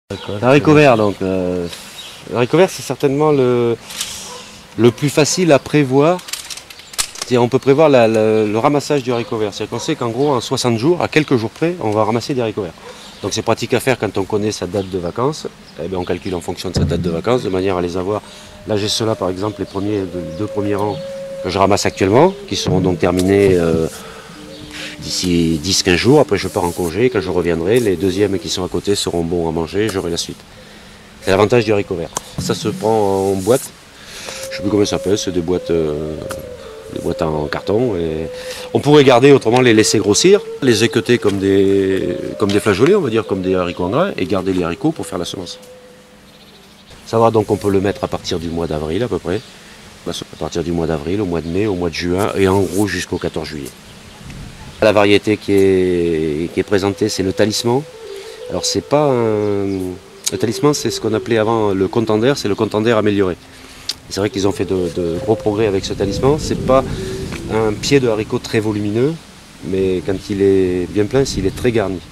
Haricot vert, donc. Haricot vert, c'est certainement le plus facile à prévoir. On peut prévoir le ramassage du haricot vert. C'est-à-dire qu'on sait qu'en gros, en 60 jours, à quelques jours près, on va ramasser des haricots verts. Donc c'est pratique à faire quand on connaît sa date de vacances. Eh bien, on calcule en fonction de sa date de vacances, de manière à les avoir. Là, j'ai ceux-là, par exemple, les deux premiers rangs que je ramasse actuellement, qui seront donc terminés d'ici 10-15 jours. Après, je pars en congé. Quand je reviendrai, les deuxièmes qui sont à côté seront bons à manger. J'aurai la suite. C'est l'avantage du haricot vert. Ça se prend en boîte. Je ne sais plus comment ça s'appelle, c'est des boîtes en carton. Et on pourrait garder, autrement les laisser grossir, les équeuter comme des flageolets, on va dire, comme des haricots en grains, et garder les haricots pour faire la semence. Ça va, donc on peut le mettre à partir du mois d'avril à peu près. À partir du mois d'avril, au mois de mai, au mois de juin, et en gros jusqu'au 14 juillet. La variété qui est présentée, c'est le talisman. Alors c'est pas un... Le talisman, c'est ce qu'on appelait avant le contender, c'est le contender amélioré. C'est vrai qu'ils ont fait de gros progrès avec ce talisman. C'est pas un pied de haricot très volumineux, mais quand il est bien plein, il est très garni.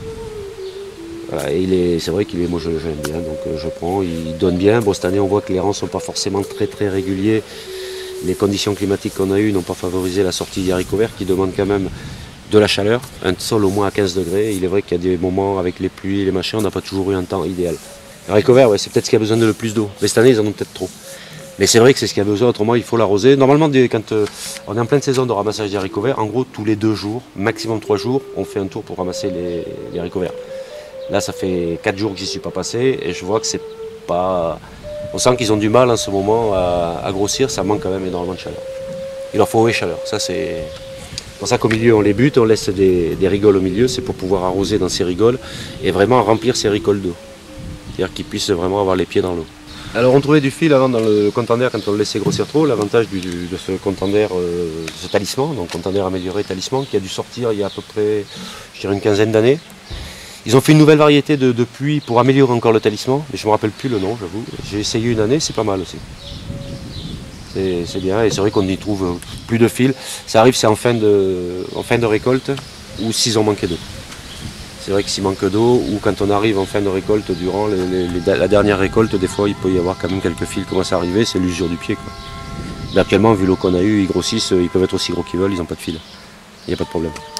Voilà, et c'est vrai qu'il est, moi j'aime bien, donc je prends, il donne bien. Bon, cette année, on voit que les rangs ne sont pas forcément très réguliers. Les conditions climatiques qu'on a eues n'ont pas favorisé la sortie des haricots verts, qui demandent quand même de la chaleur, un sol au moins à 15 degrés. Il est vrai qu'il y a des moments avec les pluies et les machins, on n'a pas toujours eu un temps idéal. Le haricot vert, ouais, c'est peut-être ce qui a besoin de le plus d'eau. Mais cette année, ils en ont peut-être trop. Mais c'est vrai que c'est ce qu'il y a besoin, autrement il faut l'arroser. Normalement, quand on est en pleine saison de ramassage des haricots verts, en gros, tous les 2 jours, maximum 3 jours, on fait un tour pour ramasser les haricots verts. Là, ça fait 4 jours que j'y suis pas passé et je vois que c'est pas... On sent qu'ils ont du mal en ce moment à grossir, ça manque quand même énormément de chaleur. Il leur faut chaleur, ça c'est... C'est pour ça qu'au milieu on les bute, on laisse des rigoles au milieu, c'est pour pouvoir arroser dans ces rigoles et vraiment remplir ces rigoles d'eau. C'est-à-dire qu'ils puissent vraiment avoir les pieds dans l'eau. Alors on trouvait du fil avant dans le contender quand on le laissait grossir trop. L'avantage de ce contender, ce talisman, donc contender amélioré talisman, qui a dû sortir il y a à peu près, je dirais, une quinzaine d'années. Ils ont fait une nouvelle variété de puits pour améliorer encore le talisman, mais je ne me rappelle plus le nom, j'avoue. J'ai essayé une année, c'est pas mal aussi. C'est bien, et c'est vrai qu'on y trouve plus de fil. Ça arrive, c'est en fin de récolte, ou s'ils ont manqué d'eau. C'est vrai que s'il manque d'eau, ou quand on arrive en fin de récolte, durant la dernière récolte, des fois il peut y avoir quand même quelques fils qui commencent à arriver, c'est l'usure du pied, quoi. Mais actuellement, vu l'eau qu'on a eue, ils grossissent, ils peuvent être aussi gros qu'ils veulent, ils n'ont pas de fil. Il n'y a pas de problème.